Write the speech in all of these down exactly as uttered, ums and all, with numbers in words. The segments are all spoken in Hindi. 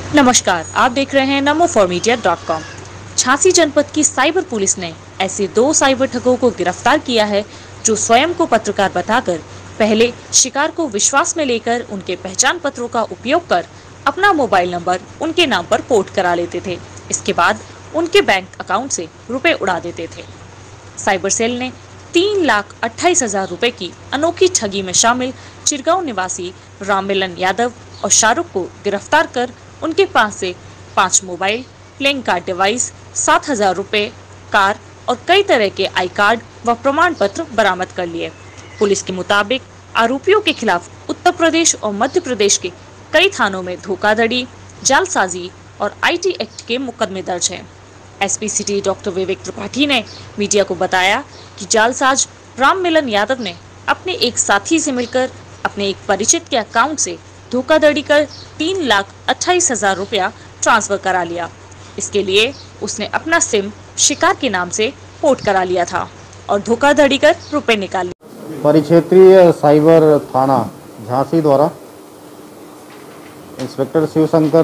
नमस्कार, आप देख रहे हैं Namo for media dot com. Jhansi जनपद की साइबर पुलिस ने ऐसे दो साइबर ठगों को गिरफ्तार किया है जो स्वयं को पत्रकार बताकर पहले शिकार को विश्वास में लेकर उनके पहचान पत्रों का उपयोग कर अपना मोबाइल नंबर उनके नाम पर पोर्ट करा लेते थे। इसके बाद उनके बैंक अकाउंट से रुपए उड़ा देते थे। साइबर सेल ने तीन लाख अट्ठाईस हजार रुपए की अनोखी ठगी में शामिल चिरगांव निवासी राममिलन यादव और शाहरुख को गिरफ्तार कर उनके पास से पांच मोबाइल, प्लेइंग कार्ड डिवाइस, सात हजार रुपए, कार और कई तरह के आई कार्ड व प्रमाण पत्र बरामद कर लिए। पुलिस के मुताबिक आरोपियों के खिलाफ उत्तर प्रदेश और मध्य प्रदेश के कई थानों में धोखाधड़ी, जालसाजी और आईटी एक्ट के मुकदमे दर्ज हैं। SP city doctor Vivek Tripathi ने मीडिया को बताया कि जालसाज राममिलन यादव ने अपने एक साथी से मिलकर अपने एक परिचित के अकाउंट से धोखाधड़ी कर तीन लाख अट्ठाईस हजार रुपया ट्रांसफर करा लिया। इसके लिए उसने अपना सिम शिकार के नाम से पोर्ट करा लिया था और धोखाधड़ी कर रुपए निकाल लिए। परिक्षेत्रीय साइबर थाना झांसी द्वारा इंस्पेक्टर शिवशंकर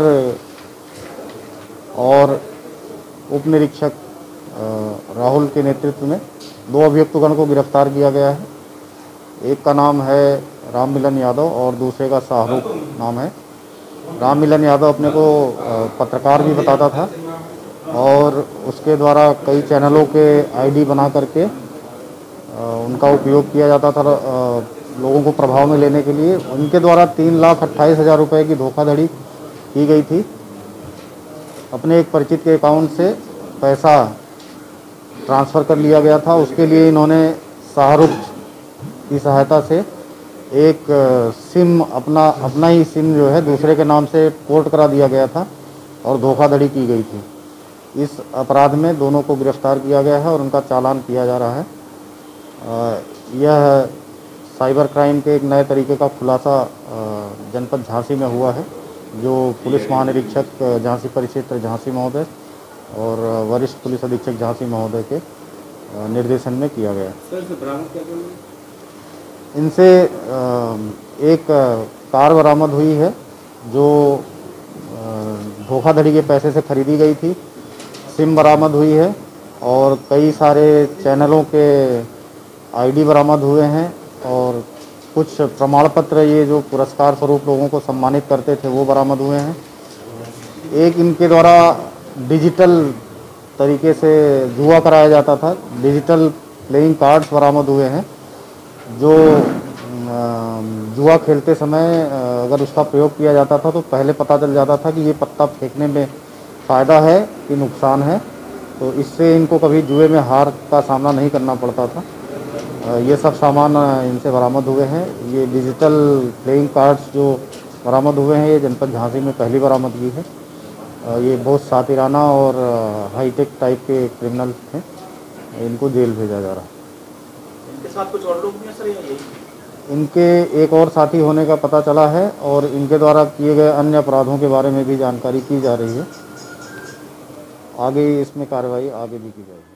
और उप निरीक्षक राहुल के नेतृत्व में दो अभियुक्तगण को गिरफ्तार किया गया है। एक का नाम है राममिलन यादव और दूसरे का शाहरुख नाम है। राममिलन यादव अपने को पत्रकार भी बताता था और उसके द्वारा कई चैनलों के आईडी बना करके उनका उपयोग किया जाता था लोगों को प्रभाव में लेने के लिए। उनके द्वारा तीन लाख अट्ठाईस हज़ार रुपये की धोखाधड़ी की गई थी। अपने एक परिचित के अकाउंट से पैसा ट्रांसफ़र कर लिया गया था। उसके लिए इन्होंने शाहरुख की सहायता से एक सिम अपना अपना ही सिम जो है दूसरे के नाम से पोर्ट करा दिया गया था और धोखाधड़ी की गई थी। इस अपराध में दोनों को गिरफ्तार किया गया है और उनका चालान किया जा रहा है। यह साइबर क्राइम के एक नए तरीके का खुलासा जनपद झांसी में हुआ है, जो पुलिस महानिरीक्षक झांसी परिक्षेत्र झांसी महोदय और वरिष्ठ पुलिस अधीक्षक झांसी महोदय के निर्देशन में किया गया। इनसे एक कार बरामद हुई है जो धोखाधड़ी के पैसे से खरीदी गई थी। सिम बरामद हुई है और कई सारे चैनलों के आईडी बरामद हुए हैं और कुछ प्रमाण पत्र, ये जो पुरस्कार स्वरूप लोगों को सम्मानित करते थे, वो बरामद हुए हैं। एक इनके द्वारा डिजिटल तरीके से जुआ कराया जाता था, डिजिटल प्लेइंग कार्ड्स बरामद हुए हैं जो जुआ खेलते समय अगर उसका प्रयोग किया जाता था तो पहले पता चल जाता था कि ये पत्ता फेंकने में फ़ायदा है कि नुकसान है, तो इससे इनको कभी जुए में हार का सामना नहीं करना पड़ता था। ये सब सामान इनसे बरामद हुए हैं। ये डिजिटल प्लेइंग कार्ड्स जो बरामद हुए हैं ये जनपद झांसी में पहली बरामदगी है। ये बहुत सातिराना और हाईटेक टाइप के क्रिमिनल थे, इनको जेल भेजा जा रहा है। इनके साथ कुछ और लोग भी हैं सर? यही इनके एक और साथी होने का पता चला है और इनके द्वारा किए गए अन्य अपराधों के बारे में भी जानकारी की जा रही है। आगे इसमें कार्रवाई आगे भी की जाएगी।